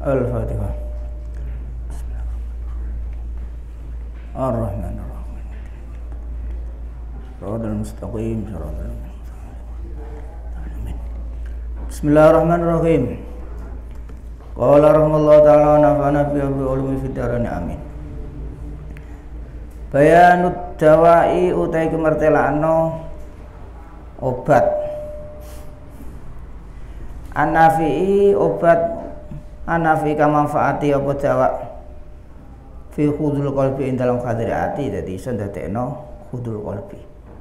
Al-Fatihah. Ar-Rahmanir-Rahim. Shiratal mustaqim, shiratal Amin. Bismillahirrahmanirrahim. Qala rahimahullahu ta'ala nafa'ana bi ulumi fid dharain amin. Bayanut dawai utai kemertelakno obat. Anafi'i obat anafi ka manfaati apa dawa fi khudul qalbi ing dalam hadirati dadi iso ndadekno khudul qalbi.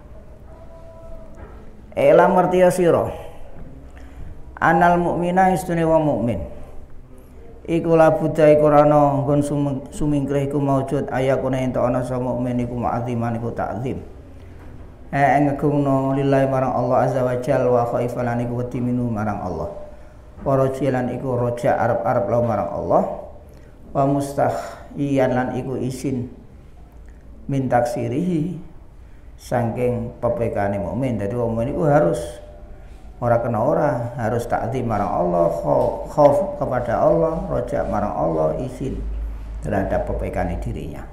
Elam ngerti sira anal mukmina istune wong mukmin iku la budha iku rana nggon sumingkrih iku maujud ayakune ento ana sa mukmin iku ma'aziman iku takzim ngegungno lillahi marang Allah azza wa jalla wa khaifan iku wedi minu marang Allah wa rajilan iku roja arep-arep law marang Allah wa mustahiyan lan iku isin min taksirihi saking pepekane mukmin. Dadi wong mukmin iku harus ora kena ora, harus takzim marang Allah, khauf kepada Allah, roja marang Allah, isin terhadap pepekane dirinya.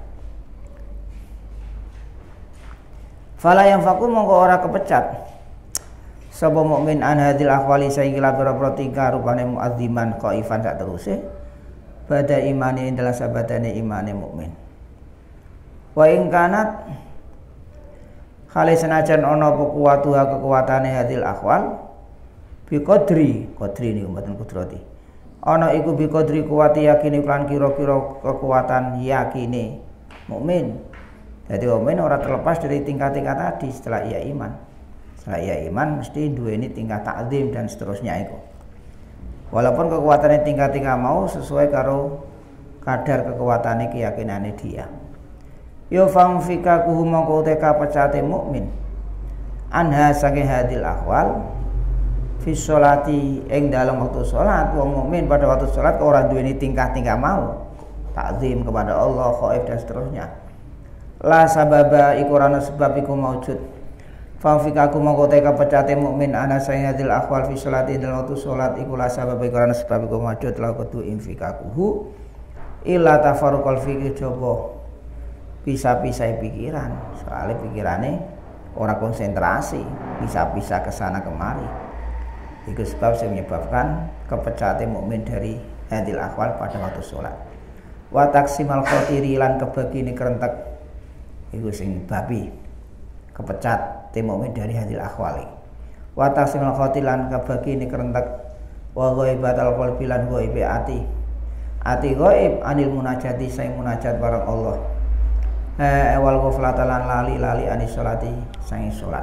Fala yang faku mongko ora kepecat sapa mukmin an hadil ahwali saingila pira-pira tingkah rupane muazziman qaifan sak teruse bada imani dalam sabadane imane mukmin. Wa ing kanat khali senajan ana apa kuwatuha kekuatane hadil ahwal bi qadri niku mboten kudrati ana iku bi qadri kuwati yakini lan kira-kira kekuatan yakine mukmin. Jadi mukmin ora terlepas dari tingkat-tingkat tadi. Setelah ia iman mesti duweni tingkat takzim dan seterusnya itu. Walaupun kekuatannya tingkat-tingkat mau sesuai karo kadar kekuatannya keyakinannya dia. Yo fang fika kuhu mongko teka pecate mukmin anha saking hadil ahwal fi sholati ing dalam waktu sholat. Wong mukmin pada waktu sholat ora duweni tingkah-tingkah mau takzim kepada Allah, khaif dan seterusnya. La sababa iku rana sebab iku maujud fa fika aku mongko teka pecate mukmin ana saking hadil ahwal fi sholati dalam waktu sholat iku la sababa iku rana sebab iku maujud la kudu infikakuhu illa tafarruqal fikri coba pisah-pisah pikiran, soalnya pikirannya orang konsentrasi, bisa-bisa kesana kemari. Itu sebab yang menyebabkan kepecatan mukmin dari hadil ahwal pada waktu sholat. Wa taksimal khotiri lan kebagi ini kerentek. Itu sing babi kepecat mukmin dari hadil ahwal. Wa taksimal khotiri lan kebagi ini kerentek. Wa ghaibatal qalbi lan ghaibi ati. Ati ghaib anil munajati sayang munajat barang Allah. Wal ghaflatalan lali anis sholati sangi sholat.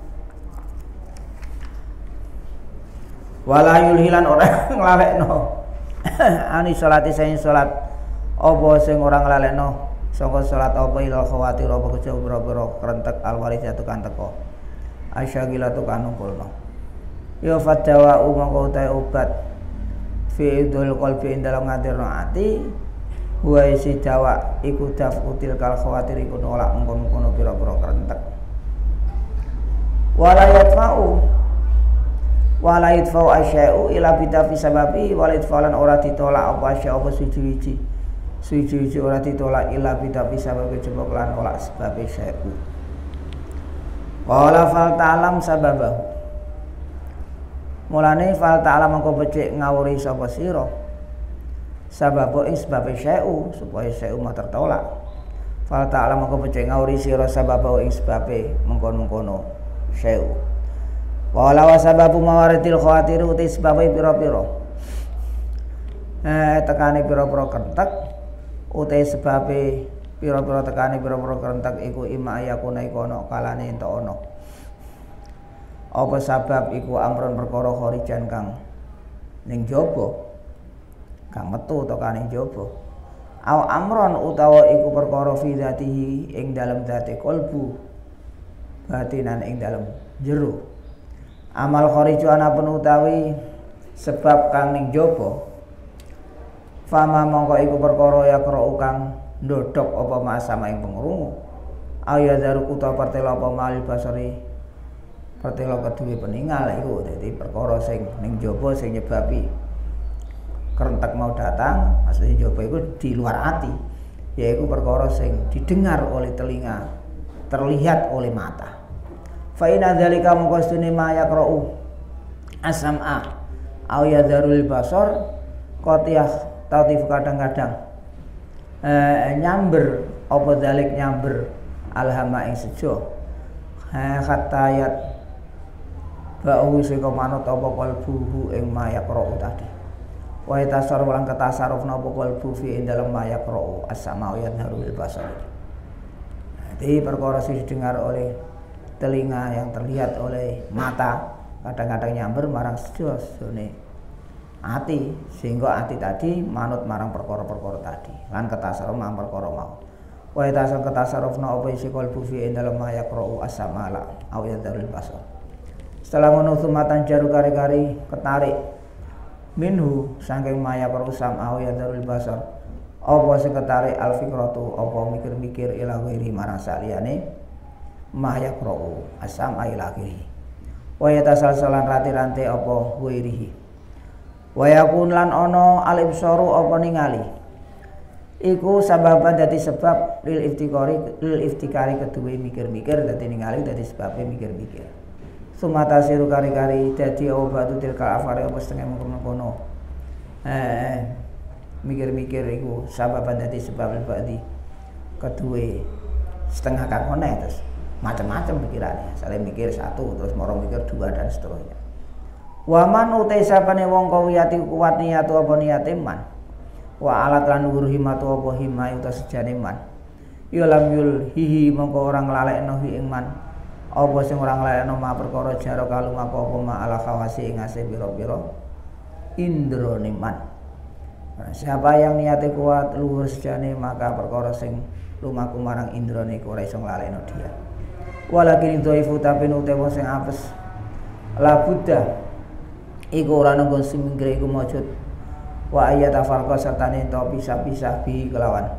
Wala yulhilan ora nglalekno anis sholati sangi sholat. Apa sing ora nglalekno saka sholat apa ila khawatir apa kejaba-bra kerentek alwarisatu kan teko. Asyagilatu kan numpulno. Ya fadawa mongko utahe obat fi idul qalbi dalam ngadirno ati. Wa isi dawa iku dafutil kal khawatir iku nolak mengkono-kono pira-pira kerentek. Wala yadfa'u asya'u ila bidafi sababi wala yadfa'lan ora ditolak apa asya apa suci ora ditolak ila bidafi sababi coba kelan nolak sebab sya'u. Wala fal ta'lam sababahu. Mulane fal ta'lam mengko becik ngawuri sapa sira sababu ing sebab syai'u supaya syai'u mah tertolak. Fal ta'ala mongko becik ngauri sira sababu ing sebab mengkono-mengkono syai'u. Wala wa sababu mawaridil khawatir uti sebab pira-pira tekane pira-pira kentek uti sebab pira-pira tekane pira-pira kentek iku ima yakuna iku ana kalane ento ana. Apa sabab iku amrun perkara kharijan kang ning jaba kang metu to kane jaba aw amron utawa iku perkara fi dzatihi ing dalem dzate qalbu batinan ing dalem jero amal khariju ana penutawi sebab kang ning jaba fama mongko iku perkara ya krau kang ndodhok apa masama ing pengrungu aya daru utawa partela apa malil basari partela kedue peningal iku dadi perkara sing ning jaba sing nyebabi kerentek mau datang, maksudnya jaba iku di luar ati, yaiku perkara sing didengar oleh telinga, terlihat oleh mata. Fa inna dzalika maqsudune ma yaqra'u as-sam'a aw yadharul basar qatiyah tatif kadang-kadang nyamber apa dzalik nyamber alhama ing sejo khatayat ba'u sing manut apa qalbuhu ing ma yaqra'u tadi wa tasar walang ketasaruf napa qalbu fi ing dalem ma yaqra'u as-sam'a yadharul basar. Jadi perkara sing didengar oleh telinga yang terlihat oleh mata kadang-kadang nyamber marang sejone ati sehingga ati tadi manut marang perkara-perkara tadi lan ketasaruf marang perkara mau wa tasar ketasarufna apa isi qalbu fi indal ma yaqra'u as-samala aw yadharul basar. Setelah ngono sumatan jaru kari-kari ketarik minhu saking ma yaqra'u sam aw yadharul basar apa sing ketarik al-fikratu apa mikir-mikir ila ghairi marang saliyane ma yaqra'u as-sam'a ila akhirih wa yatasalsalan rati-ranti apa ghairihi wa yakun lan ana al-ibsaru apa ningali iku sababan dadi sebab lil iftikari keduwe mikir-mikir dadi ningali dadi sebabe mikir-mikir sumata siru kari-kari dadi obatu tilkal afari apa setengah mengkono mikir-mikir iku sababan dadi sebab badi keduwe setengah kakone terus macam-macam pikirannya, saling mikir satu terus moro mikir dua dan seterusnya. Waman utai sapane wong kawiyati kuat niatu apa niate man. Wa alat lan luhur himatu apa himai uta sejane man. Ya lam yul hihi mongko ora nglalekno hi ing man. Apa sing ora nglalekno ma perkara jaro kalumaka apa ma ala khawasi ing ase pira-pira indrone man. Nah, siapa yang niate kuat luhur sejane maka perkara sing lumaku marang indrane iku ora iso nglalekno dia. Walakin dhaifu tapi utawa sing apes la buddha iku ora nanggon simingkire iku maujud wa ayat farqa sertane to pisah-pisah bi kelawan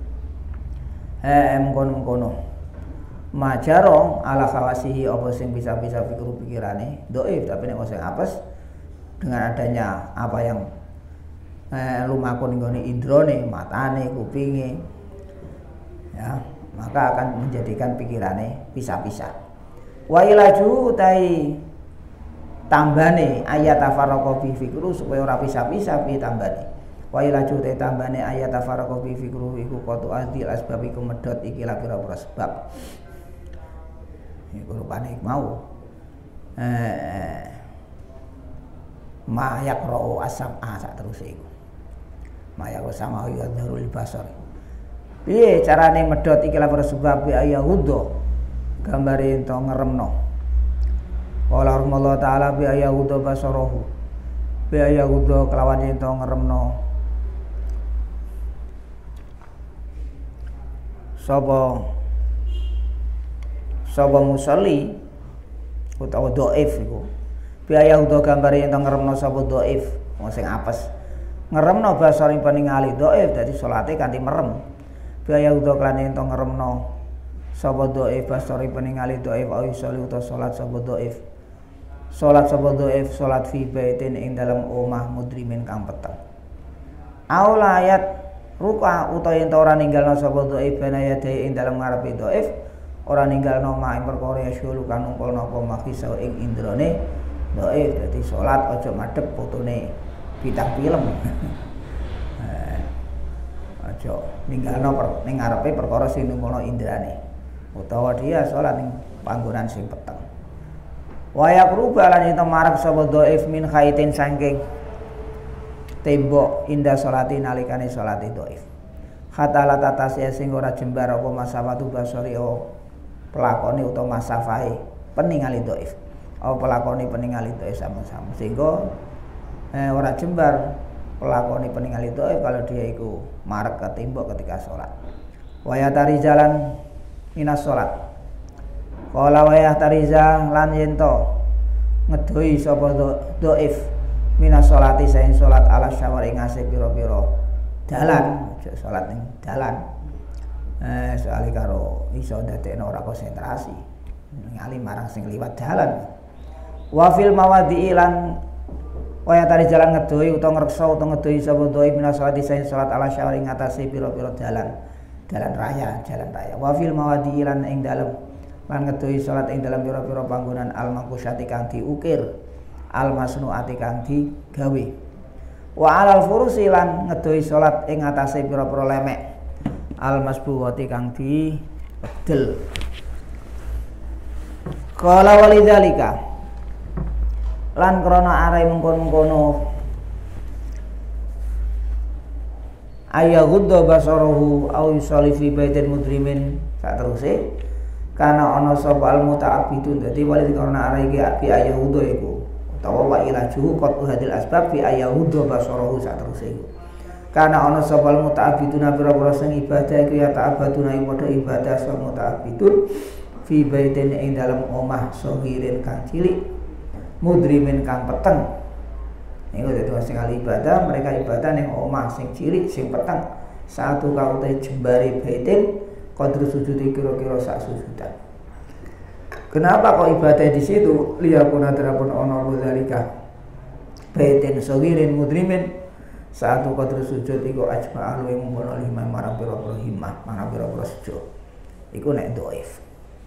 mengkono majaro ala khawasihi apa sing pisah-pisah pikirane dhaif tapi nek sing apes dengan adanya apa yang lumaku ning gone indrane matane kupinge ya maka akan menjadikan pikirannya pisah-pisah. Wa ilaju utai tambane ayat tafarraqo bi fikru supaya ora pisah-pisah pi tambane. Wa ilaju utai tambane ayat tafarraqo bi fikru iku qatu adil asbab iku medhot iki la pira-pira sebab. Iku rupane mau ma yaqra'u as-sam'a sak terus iku. Ma yaqra'u sama ya darul basar. Piye carane medhot iki lapor sebab ya Yahuda gambare ento ngeremno. Wala rahmallahu taala bi Yahuda basarahu. Bi Yahuda kelawan ento ngeremno. Sapa musolli utawa dhaif iku. Bi Yahuda gambare ento ngeremno sapa dhaif wong sing apes. Ngeremno basare peningali dhaif dadi salate kanthi merem. Biaya udah klane ento ngeremno sapa dhaif basari peningali dhaif au sholli uta salat sapa dhaif salat fi baitin ing dalam omah mudrimin kang peteng au layat ruka uta yen ora ninggalno sapa dhaif benayate ing dalam ngarepe dhaif ora ninggalno mak ing perkara syulu kang numpul napa makisa ing indrane dhaif dadi salat aja madhep fotone bintang film aja ninggalno ning ngarepe perkara sing numpulno indrane utawa dia salat ning panggonan sing peteng. Wa yaqruba lan ento marek sapa dhaif min khaitin saking tembok indah salati nalikane salate dhaif. Kata latatas ya sing ora jembar apa masawatu basari pelakone utawa masafahe peningali dhaif. Apa pelakone peningali dhaif sama-sama sehingga ora jembar pelakoni peningali dhaif kalau dia iku marek ke tembok ketika sholat. Waya tarijalan minas sholat. Kala waya tariza lan yento ngedoi sapa dhaif minas sholati saing sholat ala syawar ing asih pira-pira dalan, aja sholat ning dalan. Soale karo iso ndadekno ora konsentrasi. Ngali marang sing liwat dalan. Wa fil mawadhi'i lan Waya tari jalan ngedoi utawa ngreksa utawa ngedoi sapa doi minas salati saing salat ala syawari ngatasi pira-pira dalan raya. Wa fil mawadi lan ing dalem lan ngedoi salat ing dalem pira-pira panggonan al mangkusati kang diukir al masnuati kang digawe. Wa alal furusi lan ngedoi salat ing atase pira-pira lemek al masbuwati kang dipedel. Qala walidzalika lan krana arai mengkono-mengkono ayaghudda basarahu au yusalli fi baitin mudrimin sak teruse kana ana sapa al muta'abbidun. Dadi wali karena arai iki bi ayaghudda iku utawa wa ilajuhu qad hadil asbab bi ayaghudda basarahu sak teruse iku kana ana sapa al muta'abbidun pira-pira sing ibadah iku ya ta'abbaduna padha ibadah sapa muta'abbidun fi baitin ing dalem omah sagirin kang cilik mudrimin kang peteng. Iku dadi sekali ibadah, mereka ibadah ning omah sing cilik sing peteng. Satu kau teh jembari baitin qadru sujudi kira-kira sak sujudan. Kenapa kok ibadah di situ? Liyakuna terapun ana dzalika baitin sagirin mudrimin satu qadru sujud iku ajma ahlu ing ngono lima marang pira-pira himmah, marang pira-pira sujud. Iku nek dhaif.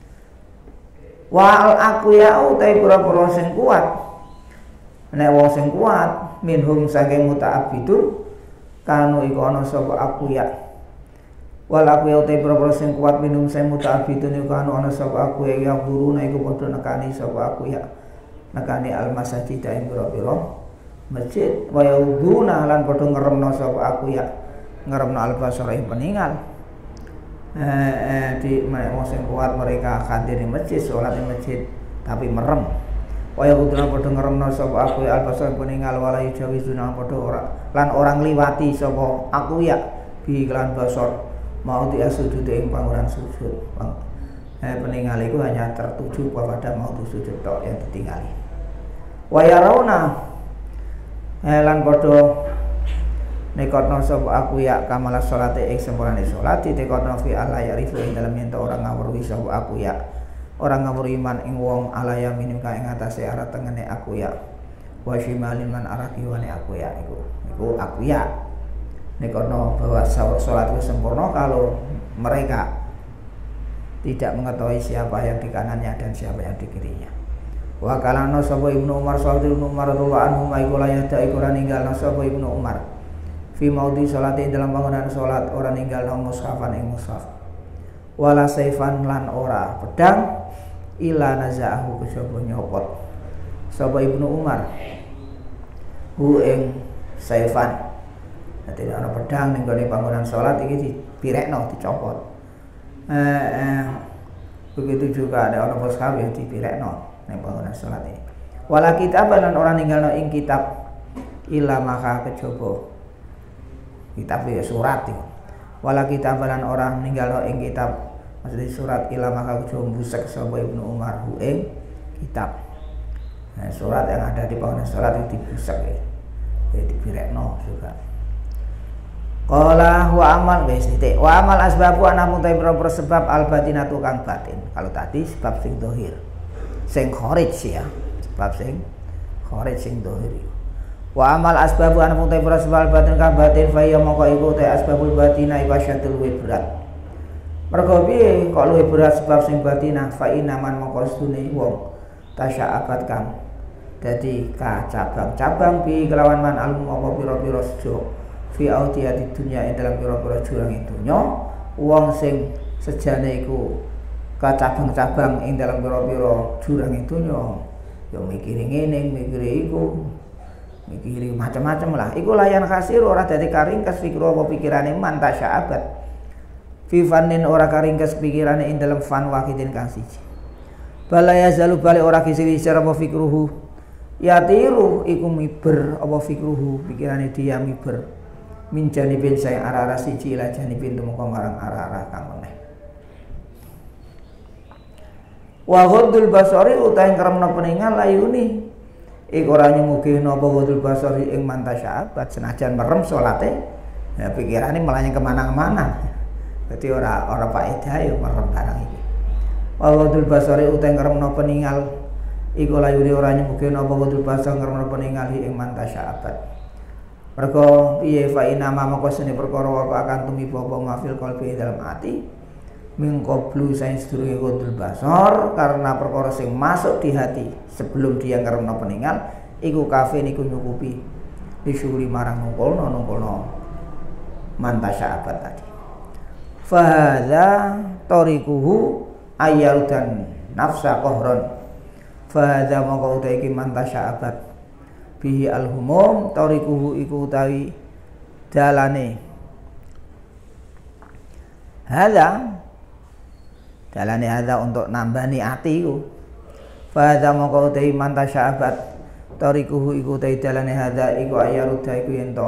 Wal aku ya utai pura-pura sing kuat. Nek wong sing kuat minhum saking muta'abbidun kanu iku ana sapa aku ya. Wal aku ya utai pura-pura sing kuat minhum sing muta'abbidun iku ana sapa aku ya guru nek iku padha nekani sapa aku ya. Nekani al masjid ing pira-pira masjid wa yauduna lan padha ngremno sapa aku ya. Ngremno al basara ing peninggal. Di wong sing kuat mereka hadir di masjid, sholat di masjid tapi merem. Waya kuduna padha ngremno sapa aku ya albasar peninggal wala yujawizuna padha orang liwati sapa aku ya bi kelan basar mau dia sujud ing panggonan sujud. Peninggal itu hanya tertuju kepada mau sujud tok yang ditinggali. Waya rauna lan padha nekotno sapa aku ya kamala salate ing sempurnane salat tekotno fi ala yarifu ing dalem yen orang ngawruhi sapa aku ya orang ngawruhi iman ing wong ala ya minim ka ing atase arah tengene aku ya wa shimalin man arah kiwane aku ya iku aku ya nekotno bahwa salat itu sempurna kalau mereka tidak mengetahui siapa yang di kanannya dan siapa yang di kirinya. Wa kalano sapa Ibnu Umar radhiyallahu anhu iku la yada iku ora ninggalno sapa Ibnu Umar fi maudi salati dalam bangunan salat orang ninggal nang mushafan ing mushaf wala saifan lan ora pedang ila nazaahu kejaba nyopot sapa Ibnu Umar hu ing saifan. Dadi ana pedang ning gone bangunan salat iki dipirekno dicopot. Begitu juga ada orang mushaf yang dipirekno ning bangunan salat ini. Wala kitab lan ora ninggalno ing kitab ila maka kejaba kitab ya surat itu. Wala kitab lan orang ninggalno ing kitab maksudnya surat ila maka kejaba busek sapa Ibnu Umar hu ing kitab. Nah, surat yang ada di bangunan salat itu dibusek ya dipirekno juga. Qala wa amal wis titik. Wa amal asbabu ana mutai pro sebab al batinatu kang batin. Kalau tadi sebab sing zahir. Sing kharij ya. Sebab sing kharij sing zahir. Wa amal asbabu ana mutai pro sebab batin kang batin fa ya mongko iku te asbabul batina iku syatul berat. Mergo piye kok luwih berat sebab sing batinah fa inaman mongko stune wong tasya'abat kang dadi kacabang-cabang bi kelawan man almu apa pira-pira sejo fi audiyati dunya ing dalam pira-pira jurang dunya wong sing sejane iku kacabang-cabang ing dalam pira-pira jurang dunya ya mikiri ngene mikiri iku mikiri macam-macam lah iku layan khasir ora dadi karingkes pikir apa pikirane man tasya'abat fi fannin ora karingkes pikirane ing dalam fan wahidin kang siji balaya zalu bali ora kisi-kisi apa fikruhu ya tiru iku miber apa fikruhu pikirane dia miber min janibin saya arah-arah siji ila janibin tumeka marang arah-arah kang meneh. Wa ghaddul basari utahe kremna peningal layuni iku ora nyemugi napa ghaddul basari ing mantasya'abat senajan merem salate ya pikirane melanyang kemana-mana. Dadi ora faedah ya merem barang iki. Wa ghaddul basari utahe kremna peningal iku layuri ora nyemugi napa kudu basa ngremeng peningali ing mantasya abad. Mergo piye fa inama moko sene perkara wae akan tumiba apa mafil qalbi dalam ati mingkoblu saing sedurunge kudu basar karena perkara sing masuk di hati sebelum dia ngremeng peningal iku kafe niku nyukupi disyuri marang nungkulno mantasya abad tadi. Fahadha torikuhu ayal dan nafsa kohron. Fahadha maka utai iki mantasya abad bihi alhumum torikuhu iku utawi dalane hadha untuk nambani ati iku. Fahadha maka utai mantasya abad torikuhu iku utai dalane hadha iku ayaruda iku yento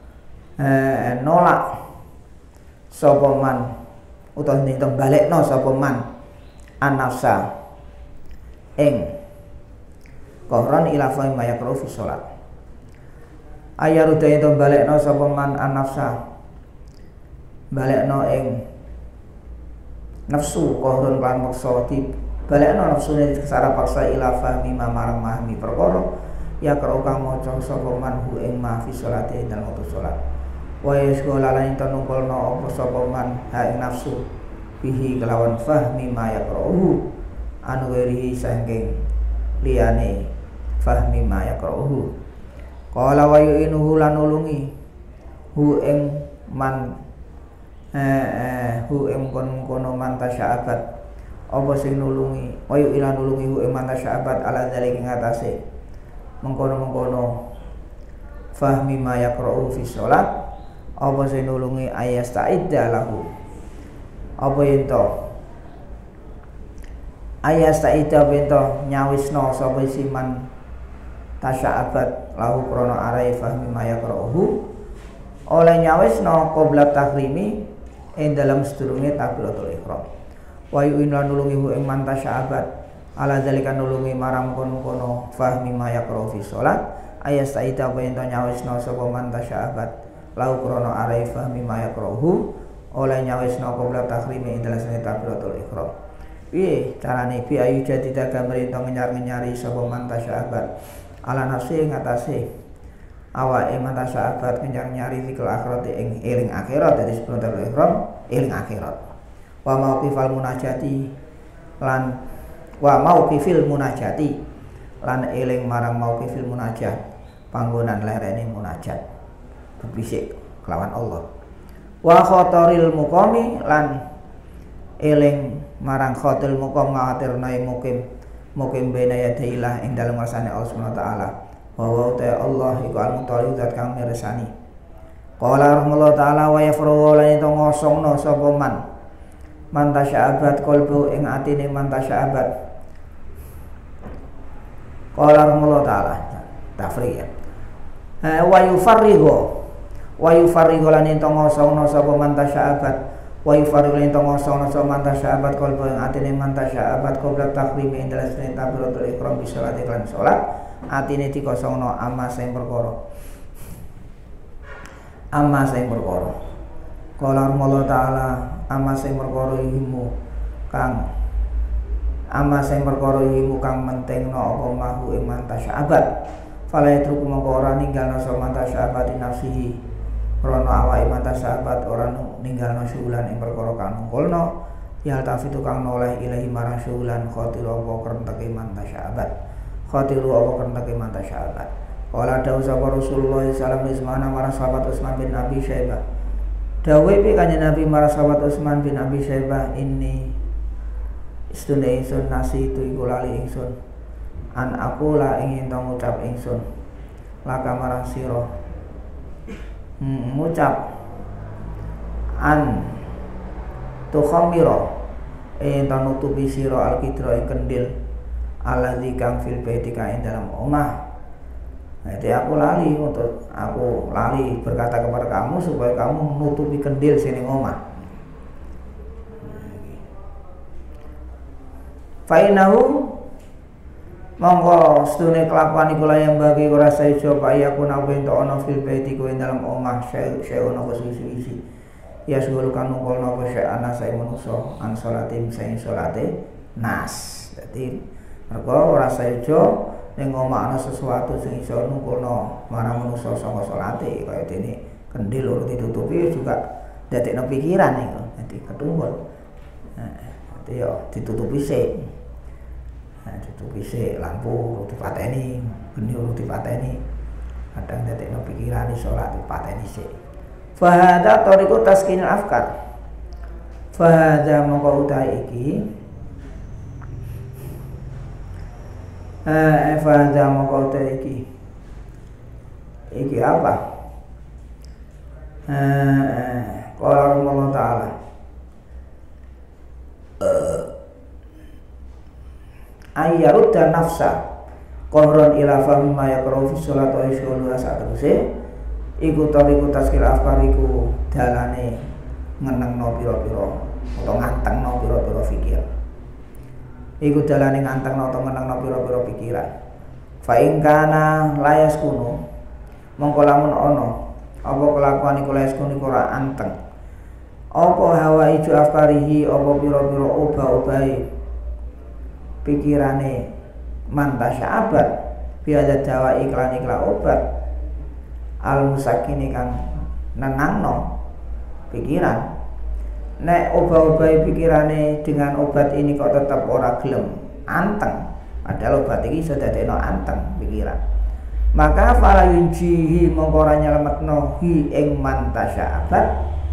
nolak sapa man utawa ning balekno sapa man an-nafsa ing kohron ila fa mayakru fi salat. Ayaruda ento balekno sapa man an-nafsa balekno ing nafsu kohron lan maksa di balekno nafsune secara paksa ila fahmi marang mahmi perkara ya karo kang maca sapa man hu ing ma fi salate dalam waktu salat. Wa yasghala lan tanungkolno apa sapa man ha nafsu bihi kelawan fahmi ma yaqra'uhu anu wirihi saking liyane fahmi ma yaqra'uhu. Qala wa yu'inuhu lan nulungi hu ing man hu ing kono man tasya'abat apa sing nulungi wa yu'ilan nulungi hu ing man tasya'abat ala dzalika ing atase mengkono fahmi ma yaqra'uhu fi shalat apa sing nulungi ayasta'idda lahu apa ento ayasta'idda bento nyawisno sapa siman tasya'abat lahu krana arai fahmi ma yaqra'uhu oleh nyawisno qabla tahrimi ing dalam sedurunge takbiratul ihram. Wa yu'inna nulungi hu ing man tasya'abat ala zalika nulungi marang kono fahmi ma yaqra'u fi shalat ayasta'idda bento nyawisno sapa man tasya'abat lau krono arai fahmi ma yaqra'uhu oleh nyawisno qabla tahrimi ing dalam takbiratul ihram. Piye carane bi ayu jadi dagang merintah ngenyar-ngenyari sapa man tasya'abat ala nafsi ngatasi awake man tasya'abat ngenyar-nyari fikul akhirat ing eling akhirat dari sebelum takbiratul ihram eling akhirat. Wa mauqifal munajati lan wa mauqifil munajati lan eling marang mauqifil munajat panggonan lerene munajat bisik kelawan Allah. Wa khataril muqami lan eling marang khatil muqam ngatirna mukim bena yadailah ing dalem ngarsane Allah Subhanahu wa taala. Wa ta Allah iku al-mutalib zat kang mirsani. Qala rahmallahu taala wa yafru lan ento ngosongno sapa man tasya'abat qalbu ing atine man tasya'abat. Qala rahmallahu taala tafriq wa yufarrigu lan ento ngosongno sapa man tasya'abat wa yufarrigu lan ento ngosongno sapa man tasya'abat qalbu ing atine man tasya'abat qabla takrimi ing dalam sunat takbiratul ihram bi salat iklan salat atine dikosongno amma sing perkara qala Allah taala amma sing perkara ihimu kang mentingno apa mahu ing man tasya'abat fala yatruku mongko ora ninggalno sapa man tasya'abat nafsihi rono awake man tasya'abat ora ninggalno syulan ing perkara kang nungkulno ya tafitu kang noleh ilahi marang syulan khatiru apa kerenteke man tasya'abat qala dawu sapa Rasulullah sallallahu alaihi wasallam marang sahabat Utsman bin Abi Syaibah dawe pi kanjeng Nabi marang sahabat Utsman bin Abi Syaibah ini istune ingsun nasi itu iku lali ingsun an aku la ingin to ngucap ingsun laka marang sira ngucap an tukhamira ento nutupi sira al-qidra ing kendil alladzi kang fil baiti ing dalam omah. Jadi aku lali berkata kepada kamu supaya kamu nutupi kendil sini omah. Fainahu monggo sedune kelakuan iku yang bagi ora saeja kaya aku nawen to ana fil baiti ku ing dalam omah syai'un apa suwi-suwi ya suul kan nungkolno apa syai'an sae manusa an salatin sae salate nas. Dadi Mergo ora saja ning ngomakno sesuatu sing iso nungkulno marang manusa saka salate kaya dene kendhil loro ditutupi juga dadekno pikiran iku dadi ketumbul. Dadi yo ditutupi sik. Ditutupi sik lampu dipateni, geni ora dipateni. Kadang dadekno pikiran iso ora dipateni sik. Fa hadza tariqu taskinil afkar. Fa hadza mongko utahe iki Fahadha maqauta iki apa? Qala Allah Ta'ala ayyarudda nafsa qahran ila fahmi ma yaqra'u fi sholati wa yashghulu sateruse iku tariku taskil afkariku dalane ngenengno pira-pira utawa ngantengno pira-pira fikir. Iku dalane ngantengno utawa menengno pira-pira pikiran. Fa in kana layas kuno mongko lamun ana apa kelakuan iku layas kuno ora anteng. Apa hawa ijo afkarihi apa pira-pira obah-obahe pikirane mantasya abad biada dawa iklan obat al musakini kang nenangno pikiran. Nek obah-obahi pikirane dengan obat ini kok tetap ora gelem anteng, padahal obat iki iso dadekno anteng pikiran. Maka fala yunjihi mongko ora nyelametno hi ing mantasya abad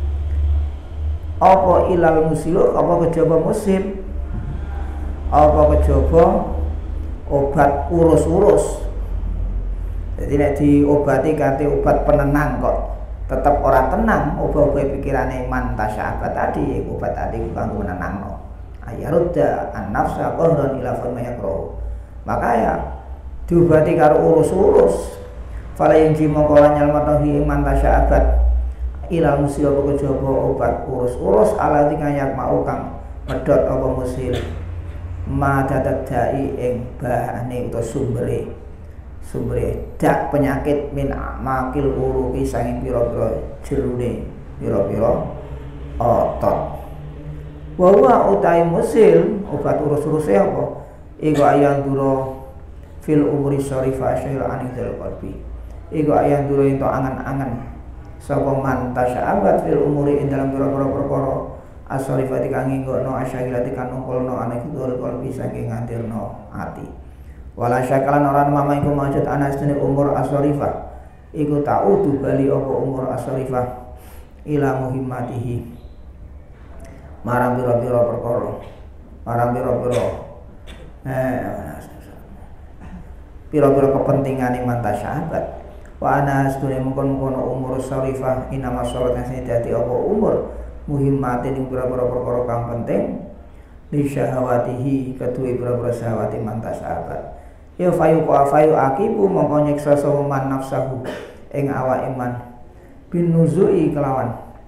apa ilal musilu apa kejaba musim apa kejaba obat urus-urus. Jadi nek diobati kanthi obat penenang kok tetap orang tenang, obah-obah pikirane mantasya abad tadi, obat tadi kanggo menenangno. Ayarudda an-nafsa qahran ila fama yaqra. Maka ya diobati karo urus-urus. Fala yanji mongko ora nyalmatno hi mantasya abad ila musya kejaba obat urus-urus ala dikayak mau kang medhot apa musil ma dadai ing bahane utawa sumbere dak penyakit min makil uruki sanging pira-pira jerune pira-pira otot. Wa utai musil obat urus-uruse apa? Iku ayan duro fil umuri syarifah syai'an anil qalbi. Iku ayan duro ento angan-angan sapa man tasya'abat fil umuri ing dalam pira-pira perkara asyarifati kang nggono asyagilati kang nungkulno anil qalbi saking ngadirno ati. Wala syakalan orang mama iku maujud ana istune umur asyarifah iku ta'udu bali apa umur asyarifah ila muhimmatihi marang pira-pira perkara marang pira-pira kepentingane mantasyahabat wa ana istune mungkon-mungkon umur asyarifah inama syarat sing dadi apa umur muhimmatin ing pira-pira perkara kang penting li syahawatihi kedue pira-pira syahawati mantasyahabat. Ya fayu akibu mongko nyiksa sapa man nafsahu ing awake man bin nuzui kelawan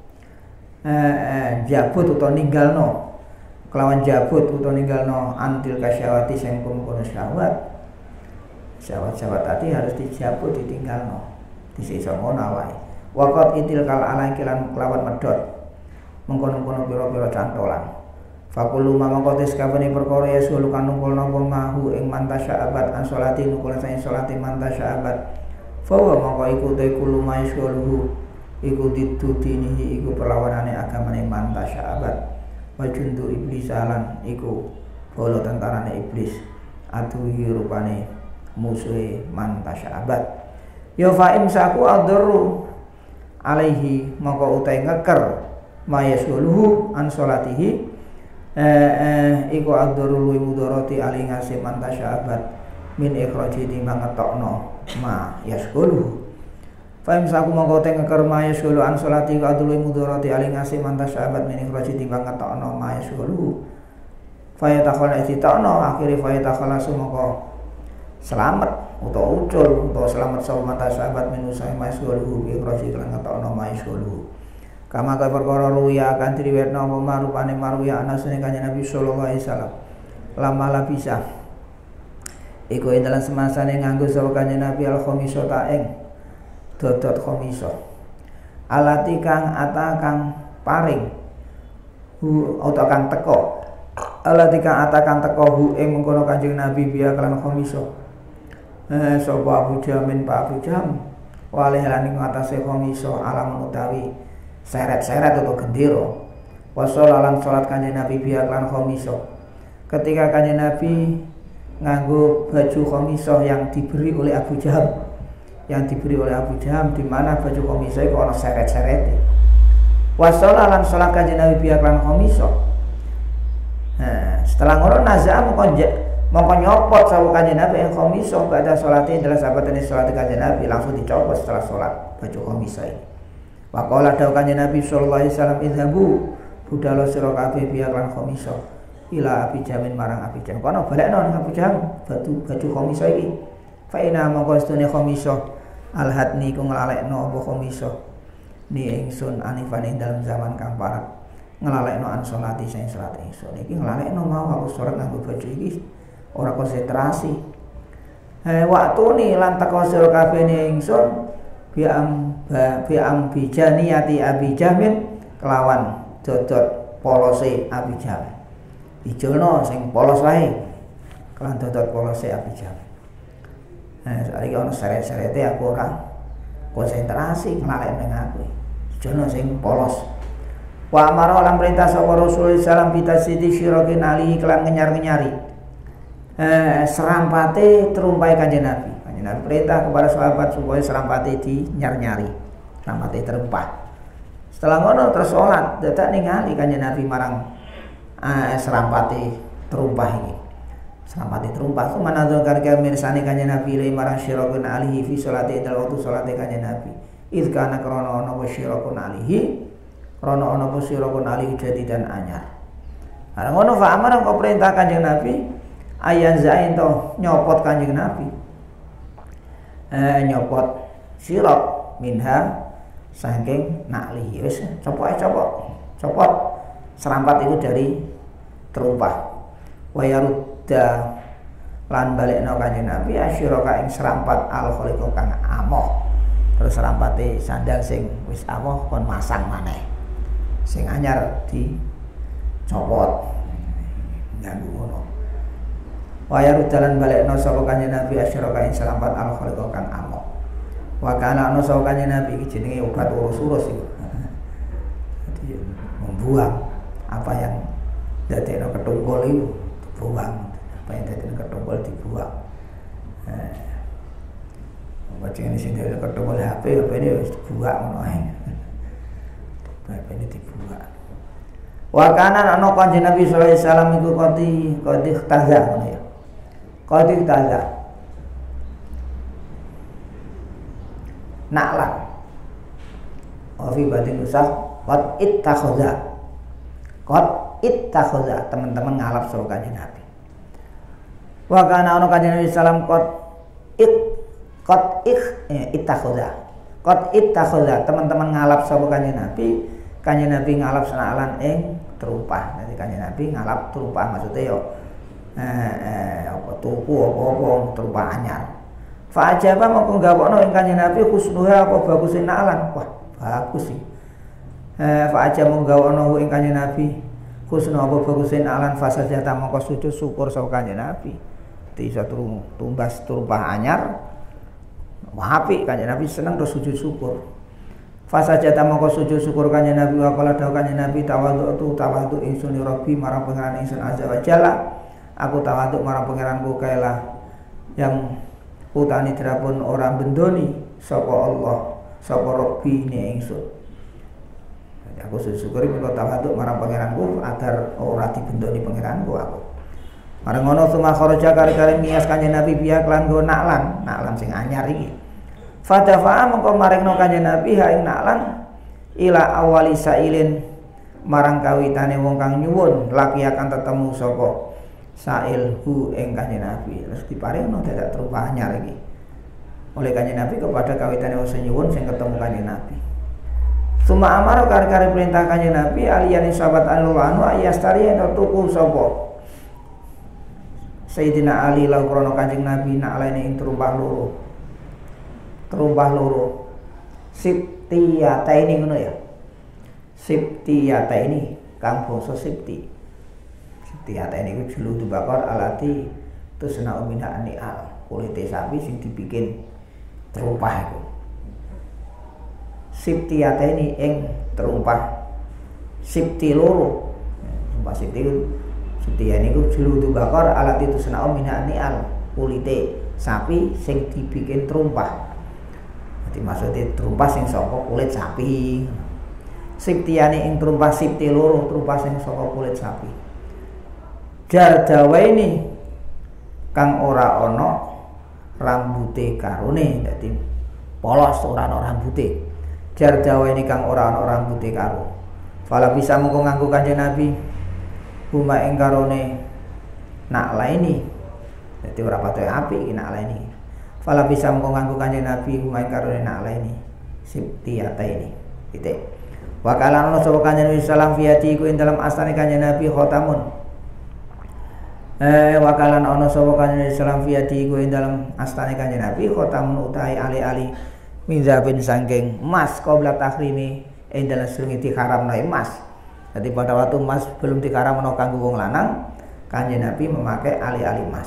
jabut utawa ninggalno kelawan jabut utawa ninggalno antil kasyawati sing kumpul syahwat. Syahwat tadi harus dijabut ditinggalno disisa ngono awake. Waqat itil kal alaikilan kelawan medhot mengkono-kono pira-pira cantolan. Fakulu mamakotis kabani perkara ya sulu kan nungkul napa mahu ing mantasya abad an salati nungkul saing salati mantasya abad fawa mongko iku te kulo maisuluhu iku ditudinihi iku perlawanane agamane mantasya abad wajundu iblis alan iku bolo tentarane iblis aduhi rupane musuhe mantasya abad ya fa imsaku adru alaihi mongko utai ngeker mayasuluhu an salatihi iku adurul mudharati ali ngasih mantasya abad min ikhraji timbang ngetokno ma yasqulu fa imsaku mongko teng ngeker ma yasqulu an salati ku adurul mudharati ali ngasih mantasya abad min ikhraji timbang ngetokno ma yasqulu fa yatakhala ditokno akhire fa yatakhala mongko selamat utawa ucul utawa selamat sapa mantasya abad min usai ma yasqulu bi ikhraji lan ngetokno ma yasqulu. Kama kaya perkara ruya akan diriwetno apa marupane maruya anasune kanjeng Nabi sallallahu alaihi wasallam. Lama labisa. Iku ing dalam semasane nganggo sapa kanjeng Nabi al-khamisah ta ing dodot khamisah. Alati kang ata kang paring utawa kang teko alatika atakan tekohu ing mengkono Kanjeng Nabi biya kelan khamiso sapa Abu Jamin Pak Abu Jam walih lan ing atase khamiso alam utawi seret-seret atau gendera wasala lan salat Kanjeng Nabi biya kelan khamiso ketika Kanjeng Nabi nganggo baju khamiso yang diberi oleh Abu Jam di mana baju khamiso iku ana seret-serete wasala lan salat Kanjeng Nabi biya kelan khamiso. Nah, setelah ngono nazaa mongko nyopot sawu Kanjeng Nabi yang khamisah pada salate adalah sahabatane salat Kanjeng Nabi langsung dicopot setelah salat baju khamisah ini. Wa qala dawu Kanjeng Nabi sallallahu alaihi wasallam idhabu budalo sira kabeh biya lan khamisah ila Abi Jamin marang Abi Jam. Kono balekno nang Abi Jam baju khamisah iki. Fa ina mongko stune khamisah alhatni ku nglalekno apa khamisah ni ingsun anifan ing dalam zaman kang parek. Ngelalekno an salati sing salat ingsun iki ngelalekno mau aku salat nganggo baju iki ora konsentrasi waktu ni lan teko sira kabeh ingsun biam bijaniyati Abi Jamin kelawan dodot polose Abi Jam ijono sing polos wae kelawan dodot polose Abi Jam saiki ana seret-serete aku ora konsentrasi ngelalekno aku ijono sing polos. Wa amara lan perintah sapa Rasulullah sallallahu alaihi wasallam syirakin ali kelan ngenyar-ngenyari serampate terumpai Kanjeng Nabi. Kanjeng Nabi perintah kepada sahabat supaya serampate dinyar-nyari, serampate terumpah. Setelah ngono terus salat, dadak ningali Kanjeng Nabi marang serampate terumpah iki. Serampate terumpah ku manadzul karya mirsani Kanjeng Nabi le marang syirakin alihi fi sholati dalam waktu salate Kanjeng Nabi. Idz kana krana ana syirakin alihi rono ono posirokun ali jadi dan anyar. Ada ngono fa amar kau perintah Kanjeng Nabi ayan zain to nyopot Kanjeng Nabi. Nyopot sirok minha saking nakli wis copot serampat itu dari terumpah. Wa yarudda lan balekno Kanjeng Nabi asyiraka ing serampat al khaliqo kang amoh. Terus serampate sandal sing wis amoh kon masang maneh. Sing anyar dicopot nganggo ngono. Wa yarudalan balekno sapa Kanjeng Nabi asyiraka ing serampat al khaliqo kang amoh. Wa kana ana sapa Kanjeng Nabi iki jenenge obat urus-urus iki. Jadi membuang apa yang dadekno ketunggul itu dibuang, apa yang dadekno ketunggul dibuang. Bacaan sing dadekno ketunggul HP ini wis dibuang ngono ae. HP ini dibuang. Wa kana ana Kanjeng Nabi sallallahu alaihi wasallam iku qadi taza ngono ya. Qadi taza. Naklah. Wa fi batin usah qad ittakhadha teman-teman ngalap sapa Kanjeng Nabi. Wa kana ana Kanjeng Nabi sallallahu alaihi wasallam qad ittakhadha teman-teman ngalap sapa Kanjeng Nabi. Kanjeng Nabi ngalap senalan ing terumpah. Nanti Kanjeng Nabi ngalap terumpah maksudnya yo apa tuku apa terumpah anyar. Fa ajaba mongko gawokno ing Kanjeng Nabi husnuha apa baguse nalan. Wah, bagus sih. Fa ajaba mongko gawokno ing Kanjeng Nabi husnu apa baguse nalan fasajata mongko sujud syukur sapa Kanjeng Nabi. Iso tumbas terumpah anyar. Wah, apik Kanjeng Nabi seneng terus sujud syukur. Fasajata mongko sujud syukur Kanjeng Nabi wa qala dawu Kanjeng Nabi tawadhu ingsun Rabbi marang pangeran ingsun azza wa jalla. Aku tawadhu marang pangeranku kaelah yang utani dirapun ora bendoni sapa Allah sapa Rabbi ne ingsun. Jadi aku sujud syukur minta tawadhu marang pangeranku agar ora dibendoni pangeranku aku. Marang ngono suma kharaja kari-kari mias Kanjeng Nabi biya kelan go naklan sing anyar iki. Fadafa'a mengko maringno Kanjeng Nabi ha ing naklan ila awali sailin marang kawitane wong kang nyuwun laki akan tetemu sapa sail hu ing Kanjeng Nabi. Terus diparingno dadak terumpah anyar iki oleh Kanjeng Nabi kepada kawitane wong sing nyuwun sing ketemu Kanjeng Nabi. Suma amaro kari-kari perintah Kanjeng Nabi aliyane sahabat anu ayastari ento tuku sapa Sayyidina Ali lau krono Kanjeng Nabi naklene ing terumpah loro. Terumpah loro Sibtiyata ini ngono ya. Sibtiyata ini kang basa Sibti. Siptiyata niku juludu bakor alati tusna umina anial, kulite sapi sing dibikin terumpah iku. Siptiyata ini ing terumpah sipti loro. Terumpah Siptiya niku juludu bakor alati tusna umina anial, kulite sapi sing dibikin terumpah. Jadi maksudnya terumpah sing saka kulit sapi. Siptiyane ing terumpah sipti loro, terumpah sing saka kulit sapi. Jar dawa ini kang ora ana rambute karone, dadi polos ora ana rambute. Jar dawa ini kang ora ana rambute karo. Fala bisa mengko nganggo Kanjeng Nabi huma ing karone nak laini. Dadi ora patoke apik nak laini. Fala bisa mengko nganggo Kanjeng Nabi huma ing karone nak laini. Siptiyata ini. Titik. Wa kala ana sapa Kanjeng Nabi sallam fiyati iku ing dalam astane Kanjeng Nabi khotamun. Wakalan ana sapa Kanjeng Nabi sallam fiyati iku ing dalam astane Kanjeng Nabi khotamun utahe ali-ali minzabin sangking emas qabla tahrimi ing dalam sedurunge diharamno emas. Jadi pada waktu emas belum diharamno kanggo wong lanang, Kanjeng Nabi memakai ali-ali emas.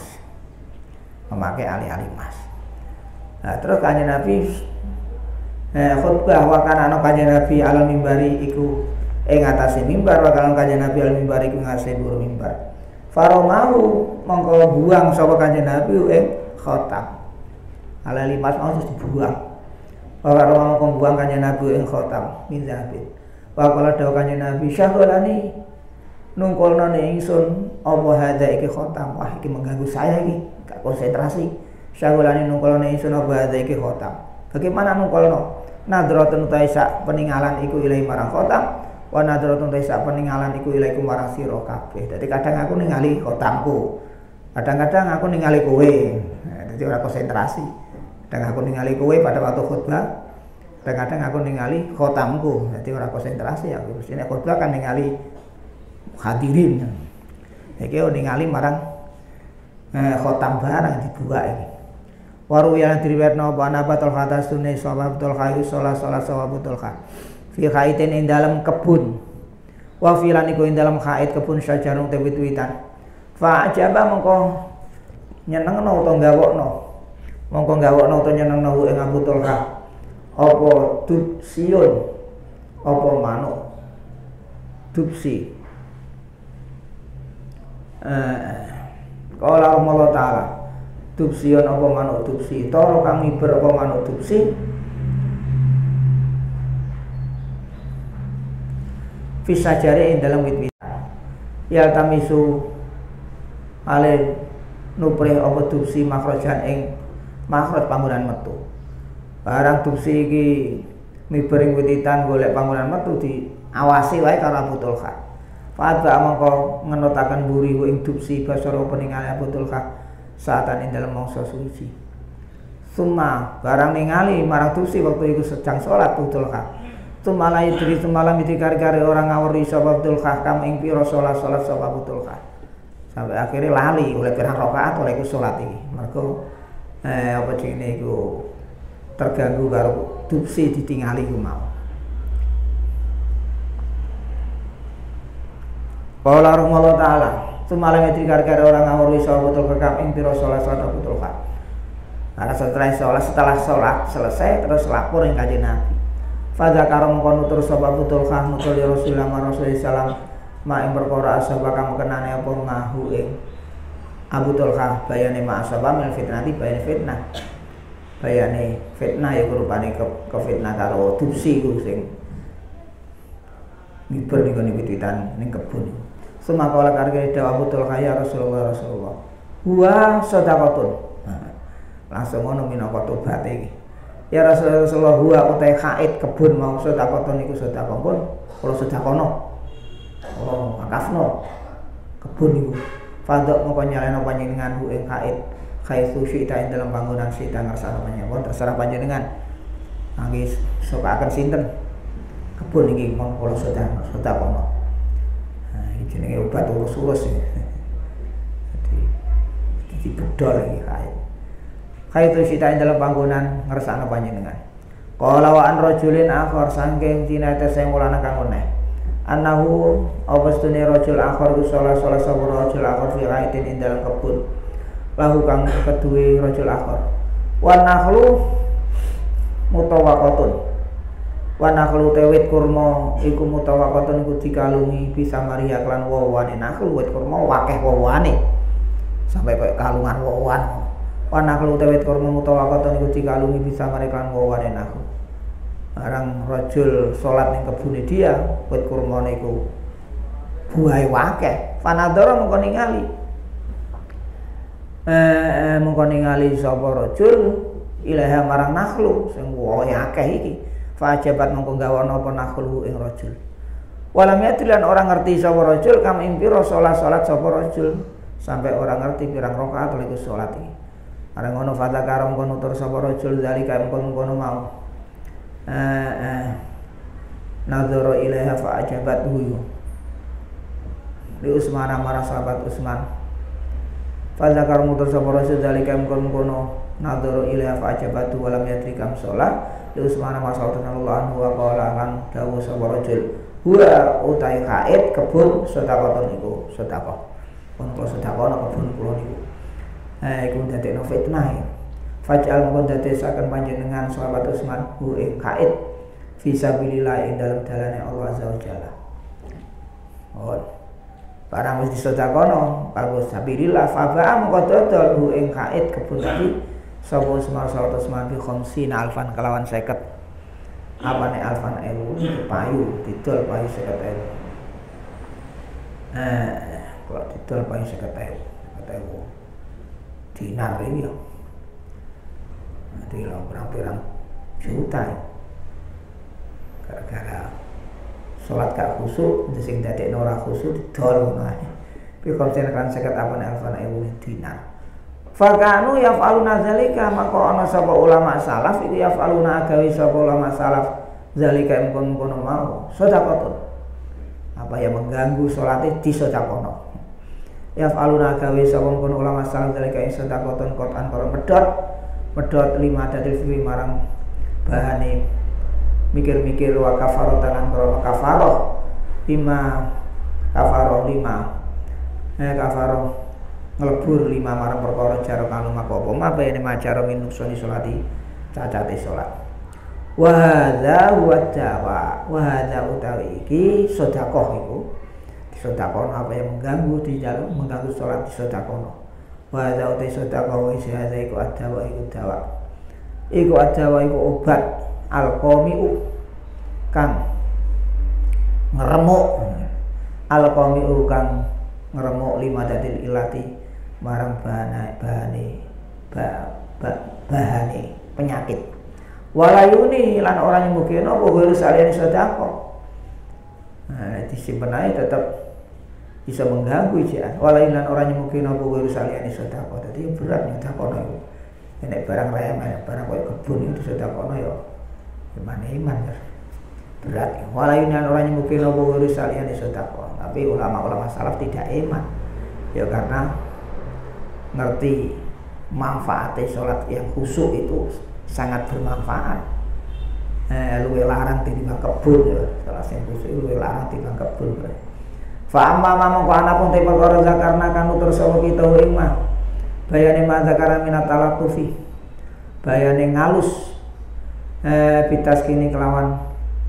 Nah, terus Kanjeng Nabi khutbah wakana ana Kanjeng Nabi alal mimbari iku ing atase mimbar, wakana Kanjeng Nabi alal mimbari iku ngase dhuwur mimbar. Faromahu mongko buang sapa Kanjeng Nabi ing khotam. Alal limas mau dibuang. Faromahu mongko buang Kanjeng Nabi ing khotam min zabit. Wakala dawuh Kanjeng Nabi syagolani nungkolno ingsun apa hadza iki khotam. Wah iki mengganggu saya iki, gak konsentrasi. Syagolani nungkolno ingsun apa hadza iki khotam. Bagaimana nungkolno? Nadratun taisa peninggalan iku ilahi marang khotam. Wa nadratun taisa peninggalan iku ilahi marang sira kabeh. Dadi kadang aku ningali khotamku. Kadang-kadang aku ningali kowe. Dadi ora konsentrasi. Kadang aku ningali kowe pada waktu khutbah. Kadang-kadang aku ningali khotamku. Dadi ora konsentrasi aku. Mesti nek khutbah kan ningali hadirin. Iki ningali marang khotam barang dibuka iki. Waru yang diriwayatno apa ana batul kata sunne sawabatul khayu salat sawabatul kha fi khaitin ing dalam kebun wa filan iku ing dalam khait kebun syajarung tewit-witan fa ajaba mongko nyenengno utawa gawokno utawa nyenengno ing abutul kha apa dubsiun apa manuk dubsi qala Allah taala dubsiun apa manuk dubsi toro kang miber apa manuk dubsi fisajare ing dalam wit-witan ya tamisu ale nuprih apa dubsi makhrajan ing makhraj panggonan metu barang dubsi iki miber ing wit-witan golek panggonan metu diawasi wae karo Abu Tulha Fa'adba mongko ngenotaken buri ing dubsi basara peningale Abu Tulha saatan ing dalam mangsa suci. Summa barang ningali marang dubsi waktu iku sedang salat Abdul Kha. Tumalai diri semalam iki kari-kari orang ngawuri sapa Abdul Kha kam ing pira salat sapa Abdul Kha. Sampai akhirnya lali oleh pirang rakaat oleh iku salat iki. Mergo apa jenenge iku terganggu karo dubsi ditingali ku mau. Qala rahmallahu taala semalam itu kari-kari orang ngawuri sapa Abdul Kha ing pira salat Abdul Kha. Karena setelah sholat selesai terus lapor yang Kanjeng Nabi. Fadza karom kono terus sapa Abdul Kha nutul Rasulullah sallam ma ing perkara asaba kang kenane apa mahu ing Abdul Kha bayane ma asaba mil fitnati bayane fitnah. Bayane fitnah ya rupane ke fitnah karo dubsi ku sing miber ning kene wit-witan ning kebun. Sumakalah karya dawa Abdul Kha ya Rasulullah huwa sedekatun. Langsung ngono minangka tobat iki. Ya Rasulullah huwa utai khaid kebun mau sedekatun iku sedekah pun kula sedekono. Oh, makafno. Kebun iku. Fadok mongko nyaleno panjenengan hu ing khaid suci ta ing dalam bangunan sita ngersano panjenengan terserah panjenengan. Nangis sokaken sinten? Kebun iki mongko kula sedekono. Jenenge obat urus-urus ya. Jadi bedol iki kae. Kae itu sitain dalam panggonan ngersakno panjenengan. Qala wa an rajulin akhar sangking tinate sing mulana kang meneh. Anahu awastune rajul akhir ku salah sapa rajul akhir fi raitin ing dalam kebun lahu kang kedue rajul akhir wa nakhlu mutawaqatun wa nakhlu tewit kurma iku mutawaqatun iku dikalungi bisa maria klan wawane nakhlu wit kurma wakeh wawane sampai koyo kalungan wawan wa nakhlu tewit kurma mutawaqatun iku dikalungi bisa maria klan wawane nakhlu barang rajul salat ning kebune dia wit kurmane iku buahe wakeh fanadara mengko ningali sapa rajul ilaha marang nakhlu sing wae akeh iki fajabat mengko gawono apa nakhlu ing rajul walam yadlan orang ngerti sapa rajul kam ing pira salat sapa rajul sampai orang ngerti pirang rakaat iku salat iki areng ngono fadzakara mengko nutur sapa rajul zalika mengko mau nadhara ilaiha fa ajabathu li Utsman marang sahabat Utsman fa zakar mutur sapa rasul dalika mkono nadhara ilaiha fa ajabathu walam yatrikam shalah li Utsman masallallahu anhu wa qala lan dawuh sapa rasul huwa utai haid kebun sedekah niku sedekah pun sedekah kebun kula niku iku dadekno fitnah faj'al mongko dadosaken panjenengan sahabat Utsman hu ing kaid fisabilillah ing dalam dalane Allah azza wa jalla. Oh. Barang wis disedekahono kanggo sabilillah fa ba'a mongko dodol hu ing kaid kebun iki sapa sahabat Utsman bi 50 alfan kelawan 50. Apane alfan ewu payu didol payu 50.000. Kalau didol payu 50.000 dinar iki ya. Nanti lo pirang juta gara-gara sholat gak khusyuk sing dadekno ora khusyuk didol ngono ae pi konsen kan 50 alfan ewu dinar fakanu yaf'aluna zalika maka ana sapa ulama salaf iki yaf'aluna agawi sapa ulama salaf zalika mengkono mau sedekah apa yang mengganggu salate disedekahno yaf'aluna agawi sapa ulama salaf zalika sedekah kotan para medot 5 dari fi marang bahane mikir-mikir wa kafaroh tangan para kafaroh 5 kafaroh 5 kafaroh ngelebur 5 marang perkara jaro kang lumaku apa mabene macara minusoni salati cacate salat wa hadza wa dawa wa hadza utawi iki sedekah iku disedekahno apa yang mengganggu di dalam mengganggu salat disedekahno wa hadza utai sedekah wa hadza iku adawa iku dawa iku adawa iku obat alqamiu kang ngremuk alqamiu kang ngremuk 5 dadil ilati marang bahane penyakit walayuni lan orang yang mungkin apa harus saliyane sedekah disimpen aja tetap bisa mengganggu ya walayuni lan orang yang mungkin apa harus saliyane sedekah dadi berat sedekah itu nek barang remeh barang koyo kebun itu sedekah ya gimana iman ya berat walayuni lan orang yang mungkin apa harus saliyane sedekah tapi ulama-ulama salaf tidak iman ya karena ngerti manfaatnya sholat yang khusyuk itu sangat bermanfaat. Luwe larang timbang kebun ya, salah sing khusyuk luwe larang timbang kebun. Fa amma mangko ana pun te perkara zakarna kan utur sapa kita ing mah. Bayane ma zakara minat talatufi. Bayane ngalus bitas kini kelawan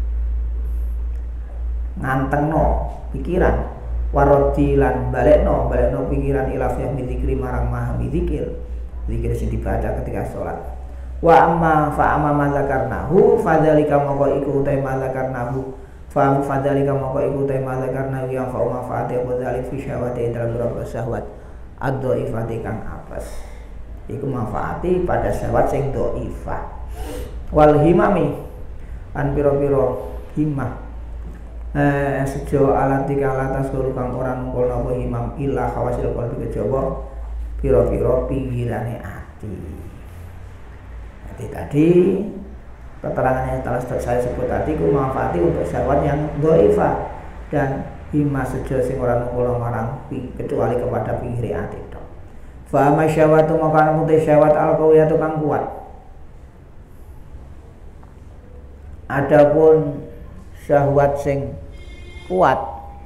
ngantengno pikiran warodilan balekno pikiran ilaf yang dzikri marang maha dzikir sing dibaca ketika sholat wa amma fa amma mazakarnahu fadzalika moko iku utai mazakarnahu fa fadzalika moko iku utai mazakarnahu yang fa manfaate dzalik fi syahwati dalam beberapa syahwat ad-dhaifati kang apes iku manfaati pada syahwat sing dhaifah wal himami an pira-pira himmah sejo alat tiga atas guru kang orang mengkol napa imam ilah khawasil qalbi kejaba pira-pira pinggirane ati. Jadi tadi keterangan yang telah saya sebut tadi ku manfaati untuk syahwat yang dhaifah dan hima sejo sing ora mengkol marang kecuali kepada pinggire ati tok. Fa masyawatu maka muti syahwat alqawiyatu kang kuat. Adapun syahwat sing kuat,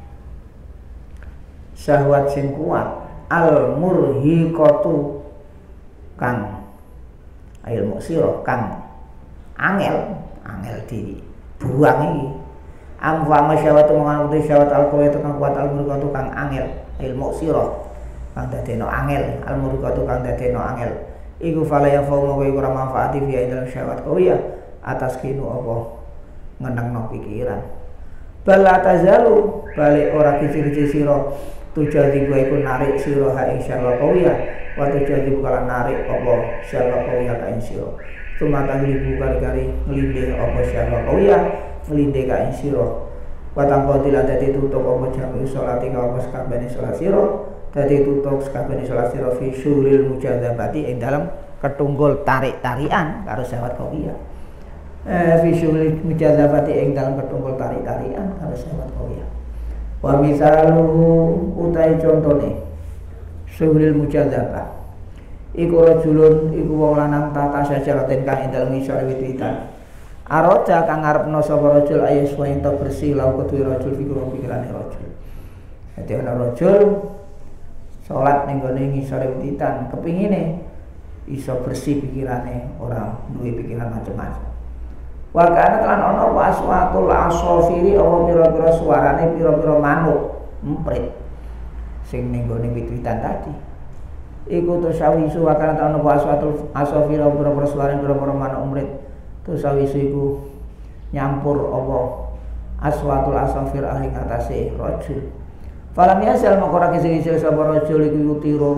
syahwat sing kuat, al murhiqatu kang ilmu sira kang angel dibuang iki. Amfa syahwat menganggo syahwat al kuwat kang kuat al murhiqatu kang angel ilmu sira kang dadekno angel al murhiqatu kang dadekno angel iku fala ya fauma wa ora manfaati fi dalam syahwat kuwi atas kinu apa ngenengno pikiran. Bala tazalu balik ora kicir-kicir sira tujadi gua iku narik sira ha ing syahwat kuwi wa tujadi kala narik apa syahwat kuwi ka ing sira. Tumatan libu kari-kari nglindih apa syahwat kuwi nglindih ka ing sira. Wa tangko dilan dadi tutup apa jami salat ing apa sakabehane salat sira. Dadi tutup sakabehane salat sira fi syuril mujadzabati ing dalam ketunggul tarik-tarian karo syahwat kuwi. Fi syuril mujadzabati ing dalam ketunggul tarik-tarian karo syahwat kuwi. Wa misaluhu utai contone syuril mujadzabah iku rajulun iku wong lanang tata sajaraten kang ing dalem isore wit-witan. Aroja kang ngarepno sapa rajul ayas wa ento bersih lau kedue rajul pikirane rajul. Dadi ana rajul salat ning gone ngisore wit-witan, kepingine iso bersih pikirane, ora duwe pikiran macam-macam. Wa kana lan ana waswatul asofiri apa pira-pira suarane pira-pira manuk emprit sing ning gone wit-witan tadi. Iku tusawisu wa kana ana waswatul asofiri apa pira-pira suarane pira-pira manuk emprit. Tusawisu iku nyampur apa aswatul asofir ahli atase rajul. Falam yasal makora kisi-kisi sapa rajul iku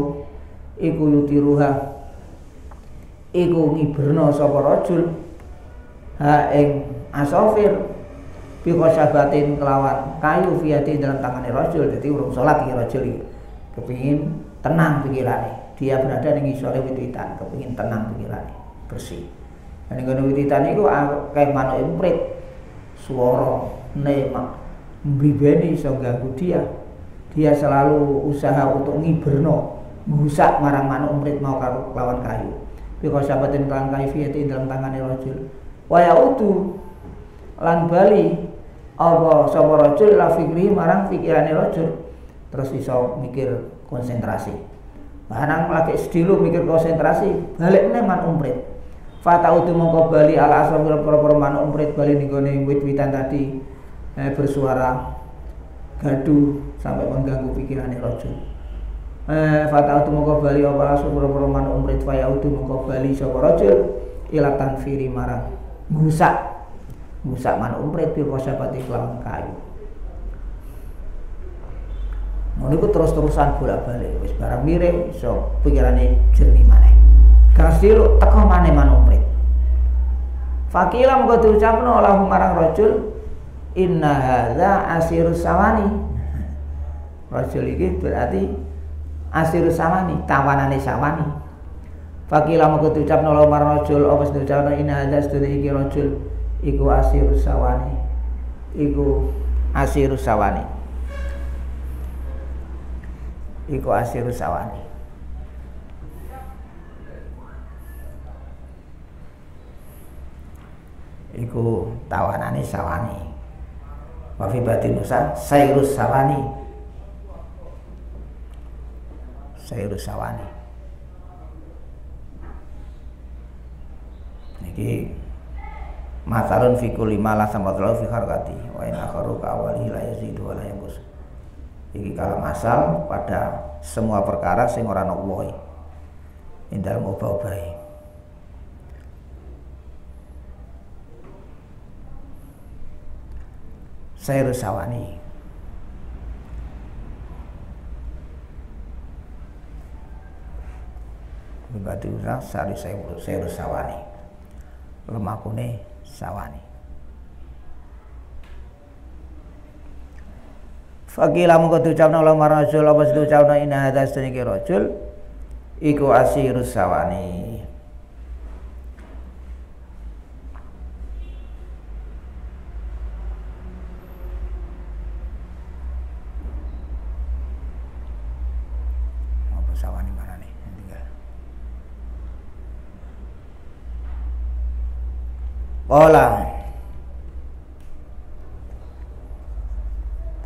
yutiruha iku ngiberno sapa rajul ha ing asofir bi khosabatin kelawan kayu fiati dalam tangane rajul. Dadi urung salat iki rajul iki kepengin tenang pikirane, dia berada ning isore wit-witan kepengin tenang pikirane, bersih. Ning ngene wit-witan iku akeh manuk emprit swara nemak mbribeni iso ganggu dia selalu usaha untuk ngiberno ngusak marang manuk emprit mau karo lawan kayu bi khosabatin kelawan kayu fiati dalam tangane rajul. Waya utu lan bali apa sapa rajul la fikri marang pikirane rajul terus iso mikir konsentrasi. Barang lagi sedilu mikir konsentrasi balik meneh man umprit. Fata utu mongko bali ala asal pira-pira man umprit bali ning gone wit-witan tadi bersuara gaduh sampai mengganggu pikirane rajul. Fata utu mongko bali apa asal pira-pira man umprit faya utu mongko bali sapa rajul ila tanfiri marang ngusak manuk umprit bil khosabati kelawan kayu. Ngono iku terus-terusan bolak-balik wis barang mirip iso pikirane jernih maneh. Gas diluk teko maneh manuk umprit. Fakila mengko diucapno lahu marang rajul inna hadza asirus sawani. Rajul iki berarti asirus sawani, tawanane sawani. Fakila mengko diucapno lahu marang rajul apa sing diucapno inna hadza sedene iki rajul iku asirus sawani. Iku asirus sawani. Iku asirus sawani. Iku tawanane sawani. Wa fi batin nusa sairus sawani. Sairus sawani. Niki matalun fi kulli ma la samadra fi kharqati wa in akharu ka awali la yazidu wa la yanqus. Iki kalau masal pada semua perkara sing ora ana wohe ing dalem obah-obahe. Sairus sawani. Berarti usah sari sairus sawani. Lemakune sawani. Fakila mengko diucapna la marang rajul apa diucapna inna hadza sedene rajul iku asirus sawani. Apa sawani mana nih? Tinggal. Qala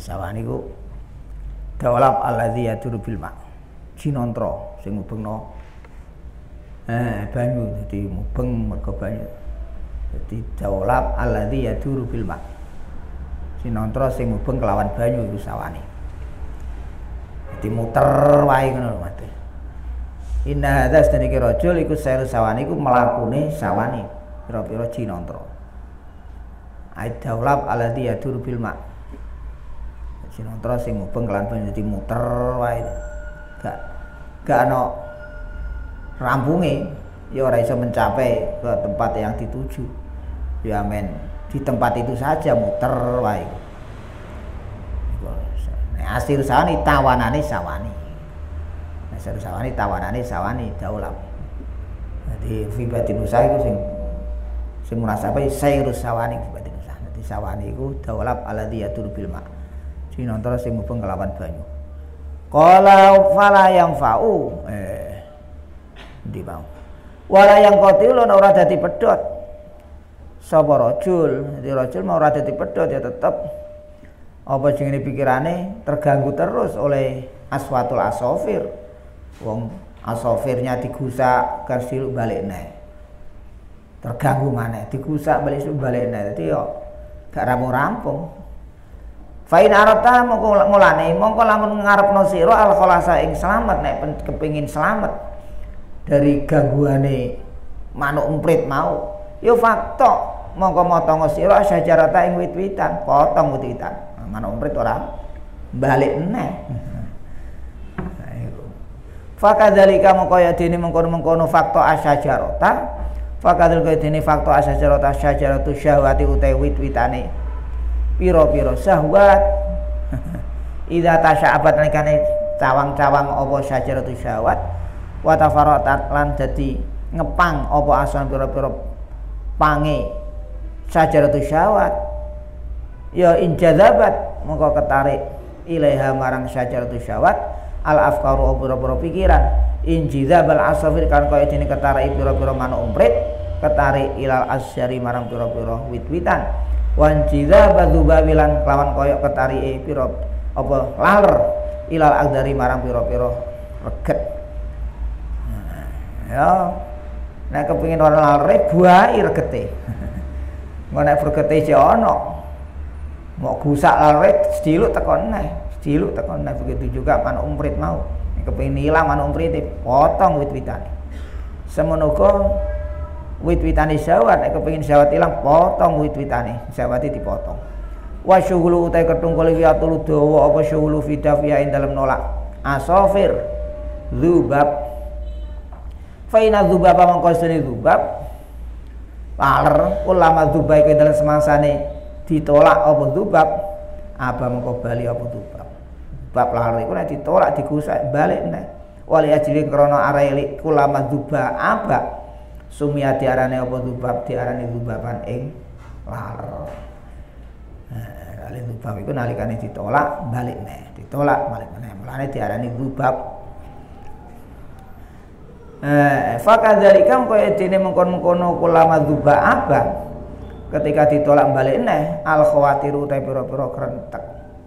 Sawane iku dawlab alladzi yaduru bil ma. Jinantra sing ngubengno banyu dadi mubeng mergo banyu. Dadi dawlab alladzi yaduru bil ma. Jinantra sing mubeng kelawan banyu iku sawane. Dadi muter wae ngono mate. Inna hadza sedene rajul iku sayru sawane iku mlakune sawane pira-pira jinantra. Ait dawlab alladzi yaduru bil ma. Jinantra sing mubeng kelawan banyu dadi muter wae. Gak ana rampunge, ya ora iso mencapai ke tempat yang dituju. Ya men, di tempat itu saja muter wae. Nek asir sawani tawanane sawani. Nek asir sawani tawanane sawani daulab. Jadi fibatin usaha iku sing munasabahe sairus sawani fibatin usaha. Dadi sawani iku daulab alladzi yadur bil ma. Jinantra sing mubeng kelawan banyu. Qala fala yang fa'u ndi mau. Wala yang qatilun ora dadi pedhot. Sapa rajul, dadi rajul mau ora dadi pedhot ya tetep apa jenenge pikirane terganggu terus oleh aswatul asofir. Wong asofirnya digusak kersil balik neh. Terganggu maneh, digusak balik neh. Dadi yo gak rampung-rampung. Fain arata mongko mulane mongko lamun ngarepno sira al khalasa ing slamet nek kepengin slamet dari gangguane manuk emprit mau yo fakto mongko motongo sira sajarata ing wit-witan potong wit-witan manuk emprit ora balik neh. Fakadzalika mongko ya dene mengkono-mengkono fakto asyajarata fakadzalika dene fakto asyajarata syajaratu syahwati utawi wit-witane piro-piro syahwat idza tasya'abat nalikane cawang-cawang apa syajaratu syahwat wa tafarratat lan dadi ngepang apa asan piro-piro pange syajaratu syahwat ya injadzabat mongko ketarik ilaiha marang syajaratu syahwat al afkaru piro-piro pikiran injidzabal asafir kan kaya dene ketarik piro-piro manuk umprit ketarik ilal asyari marang piro-piro wit-witan wanjiza badzubabilan kelawan koyok ketarike pira apa laler ilal agdari marang pira-pira reget. Ya nek kepengin ora laler buai regete. Engko nek regete isih ana mau gusak laler sediluk tekon neh begitu juga manuk umprit mau. Nek kepengin ilang manuk umprit potong wit-witane. Semono uga wit-witane syahwat nek kepengin syahwat ilang potong wit-witane syahwate dipotong wa syughulu utai ketungkul fiatul dawa apa syughulu fidafiya ing dalem nolak asofir dzubab fa ina dzubaba mangko sene dzubab laler ulama dzubab iku dalem semangsane ditolak apa dzubab apa mangko bali apa dzubab bab laler iku nek ditolak digusak balik neh wali ajli krana areli ulama dzubab apa sumia diarani apa dzubab diarani dzubaban ing laler. Kali dzubab iku nalikane ditolak balik neh, ditolak balik meneh. Mulane diarani dzubab. Fakadzalika kaya dene mengkon-mengkono ulama dzubaba ketika ditolak balik neh al khawatiru ta pira-pira krentek.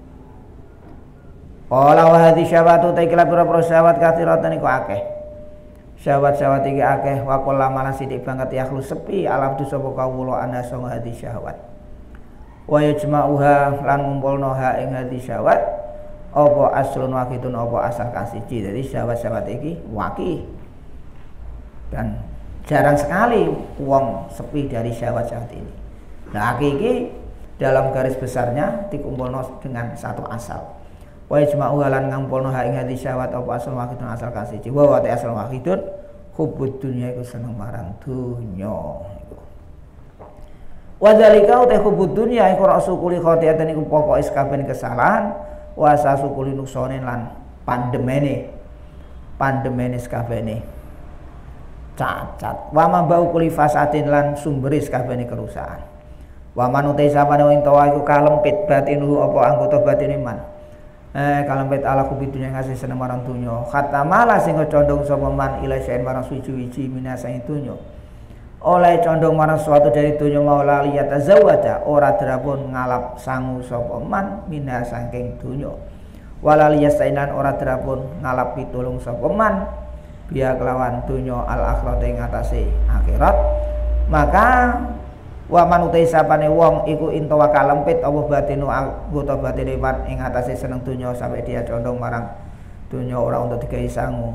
Qala wa hadhi syawatu ta ikla pira-pira syawat kathiratan iku akeh. Syahwat-syahwat iki akeh wa kullama sidik banget yakhlu sepi alam tu sapa kawula ana sanga hati syahwat wa yajma'uha lan ngumpulno ha ing hati syahwat apa aslun waqitun apa asal kasiji. Jadi syahwat-syahwat iki waqi dan jarang sekali wong sepi dari syahwat-syahwat ini. Nah iki dalam garis besarnya dikumpulno dengan satu asal. Wa yajma'u lan ngampulno ha ing hati syahwat apa asal wahidun asal kasiji wa ta asal wahidun hubud dunya iku seneng marang dunya iku wa zalika uta hubud dunya iku rasul kuli khotiatan iku pokok kabeh kesalahan wa asasu kuli nuksonen lan pandemene sakabehane cacat wa mambau kuli fasatin lan sumbere sakabehane kerusakan wa manutai sapane wong tawa iku kalempit batinu apa anggota batin iman kalempet ala kubi dunya ngasih seneng marang dunya kata malah sing condong sapa man ila saen marang suci-suci minasa dunya oleh condong marang suatu dari dunya maula liyata zawada ora drapun ngalap sangu sapa man minha saking dunya wala liyastainan ora drapun ngalap pitulung sapa man biya kelawan dunya al akhirat ing atase akhirat maka wa man utai sapane wong iku intawa kalempit apa batinu anggota batine ing atase seneng dunya sampai dia condong marang dunya ora untuk digawe sangu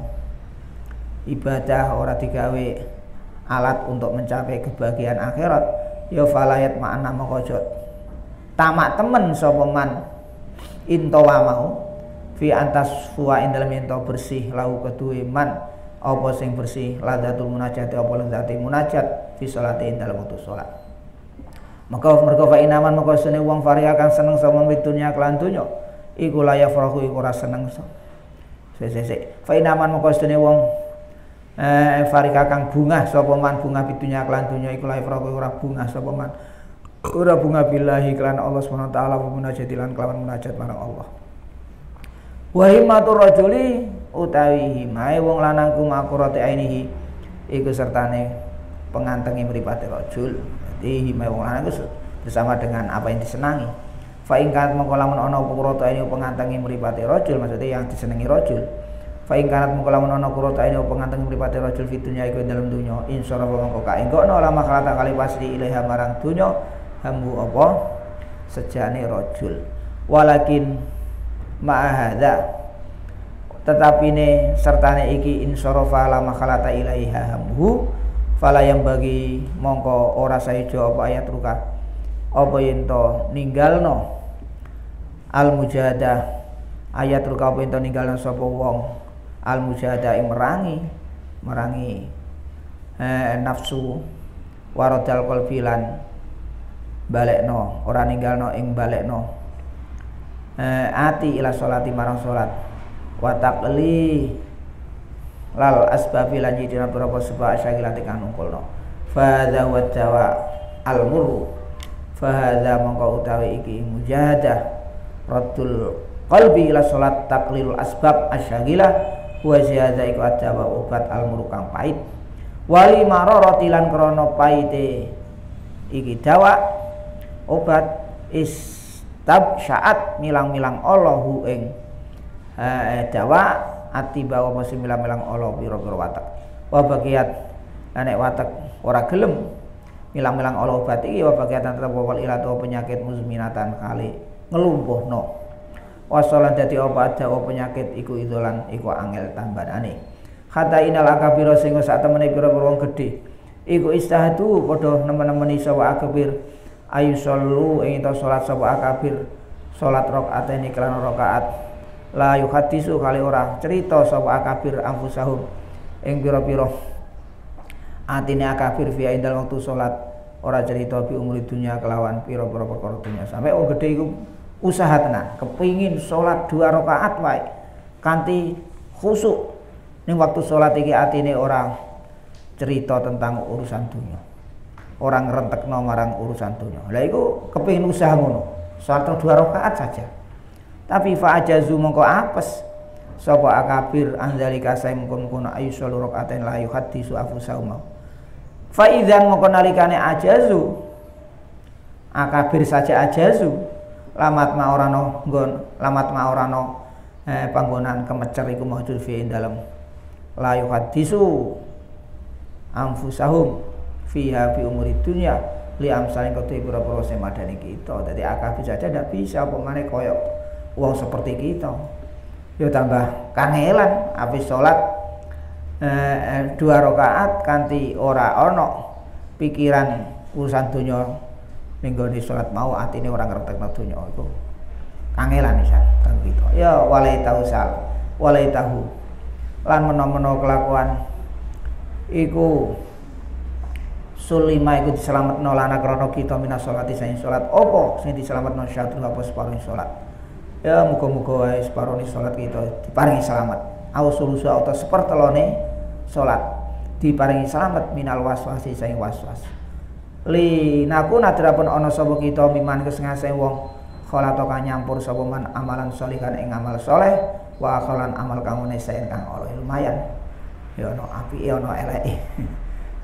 ibadah ora digawe alat untuk mencapai kebahagiaan akhirat ya falayat ma'ana maqajat tamak temen sapa man intawa mau fi antas fuwa ing dalem ento bersih lahu keduwe man apa sing bersih ladatul munajat apa ladzati munajat fi sholati ing dalem wektu salat maka mergo fa inaman maka sene wong varia kang seneng sama dunya kelan dunya iku laya farahu iku ora seneng fa inaman maka sene wong farika kang bungah sapa man bungah bidunya kelan dunya iku laya farahu ora bungah sapa man ora bungah billahi kelan Allah Subhanahu wa taala wa munajatilan kelawan munajat marang Allah wa himmatur rajuli utawi himae wong lanang kumakurate ainihi iku sertane pengantengi mripate rajul. Jadi himae wong lanang iku bersama dengan apa yang disenangi. Fa in kanat mengko lamun ana kurata ini pengantengi mripate rajul maksudnya yang disenengi rajul. Fa in kanat mengko lamun ana kurata ini pengantengi mripate rajul fitunya iku dalam dunya insyaallah mengko kaenggono lama kalata kali pasti ilaha marang dunya hambu apa sejane rajul. Walakin ma'ahadza tetapi ne sertane iki insarafa la makhalata ilaiha hamhu fala yang bagi mongko ora saeja apa ayat ruka apa yen to ninggalno al mujahadah ayat ruka apa yen to ninggalno sapa wong al mujahadah ing merangi nafsu waradal qalbilan balekno ora ninggalno ing balekno ati ila sholati marang salat wa taqli lal asbabi lan jidina berapa sebab asyagilati kang nungkulno fa hadza wa dawa al murru fa hadza mongko utawi iki mujahadah raddul qalbi ila salat taqlilul asbab asyagilah wa ziyada iku adawa obat al murru kang pait wali mararati lan krana paite iki dawa obat tabsyaat milang-milang Allahu ing dawa atiba wa masih milang-milang Allah pira-pira watak wa bagiat nek watak ora gelem milang-milang Allah obat iki wa bagiatan tetep wal ilatu penyakit muzminatan kali ngelumpuhno wa salat dadi obat dawa penyakit iku idolan iku angel tambanane kata inal akabira sing sak temene pira-pira wong gedhe iku istahatu padha nemen-nemeni sapa akabir ayu sallu ing ta salat sapa akabir salat rakaat ini kelan rakaat la yuhaddisu kali ora cerita sapa akabir anfusahum ing pira-pira atine akabir fi indal waktu salat ora cerita bi umuri dunya kelawan pira-pira perkara dunya sampai wong gedhe iku usaha tenan kepingin salat 2 rakaat wae kanthi khusyuk ning waktu salat iki atine ora cerita tentang urusan dunya orang ngrentekno marang urusan dunya. Lah iku kepengin usaha ngono. Salat 2 rakaat saja. Tapi fa ajazu mongko apes sapa akabir anzalika sae mungkon ayu salu rakaatain la yuhaddisu afusahum. Fa idzan mongko nalikane ajazu akabir saja ajazu lamat ma ora no panggonan kemecer iku maujud fi dalam la yuhaddisu anfusahum fiha fi umuri dunya li amsalin kote pira-pira sing madani kita. Dadi akabir saja ndak bisa apa maneh koyo wong seperti kita. Ya tambah kangelan habis salat 2 rakaat kanthi ora ana pikiran urusan donya ning gone salat mau atine ora ngertekno donya iku. Kangelan isan kang kita. Ya walai tahu lan mena-mena kelakuan iku sulima iku diselametno lana krana kita minas salati saing salat apa sing diselametno syatru apa separuh salat ya muga-muga wae separuh salat kita diparingi selamat ausulusu atau sepertelone salat diparingi selamat minal waswasi saing waswas li naku nadrapun ana sapa kita miman kesengase wong kholata kang nyampur sapa man amalan sholihan ing amal saleh wa akhalan amal kang saen kang ora lumayan ya ana apike ana eleke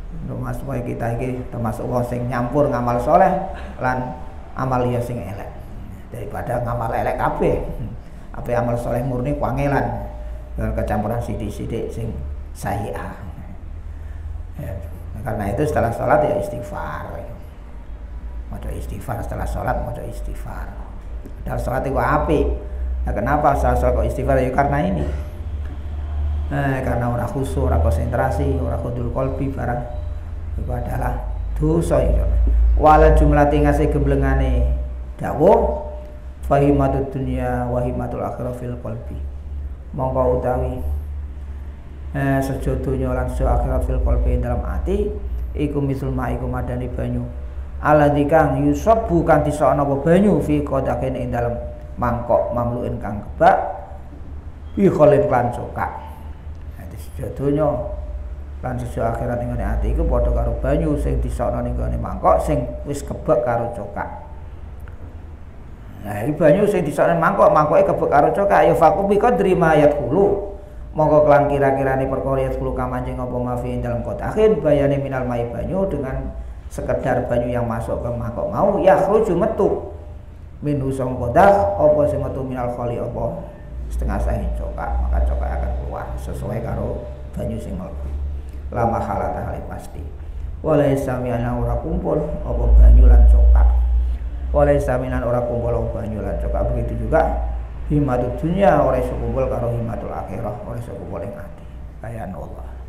supaya kita iki termasuk wong sing nyampur ngamal soleh lan amal liya sing elek daripada ngamal elek kabeh. Apa amal soleh murni kuangelan dengan kecampuran sidik-sidik sing sayyi'ah. Ya, karena itu setelah sholat ya istighfar. Maca istighfar setelah sholat, maca istighfar. Padahal sholat itu apik. Nah, kenapa setelah sholat kok istighfar? Ya karena ini. Karena ora khusyuk, ora konsentrasi, ora khudul qalbi barang itu adalah dosa itu. Wala jumlah tingase gemblengane dawuh fahimatud dunya wa himatul akhirah fil qalbi. Mongko utawi sejo donya lan sejo akhirat fil qalbi dalam ati iku misul ma iku madani banyu. Alladzi kang yusabbu kan disana apa banyu fi qadakin ing dalam mangkok mamluin kang kebak bi kholin lan cokak. Dadi sejo donya lan sejo akhirat ing ati iku padha karo banyu sing disana ning gone mangkok sing wis kebak karo cokak. Nah, iki banyu sing disane mangkoke kebek karo cokak ya faku bi qadri ma yadkhulu. Monggo kelan kira-kirane perkara yadkhulu kamanjing apa mafi dalam kotakin bayane minal mai banyu dengan sekedar banyu yang masuk ke mangkok mau ya khruju metu minhu sang kodak apa sing metu minal khali apa setengah sae cokak, maka cokak akan keluar sesuai karo banyu sing mlebu. Lama halata hal pasti. Walai samiana ora kumpul apa banyu lan cokak. Oleh saminan ora kumpul banyu lan cokak. Begitu juga himatud dunya ora iso kumpul karo himatul akhirah, ora iso kumpul ing ati. Kaya Allah.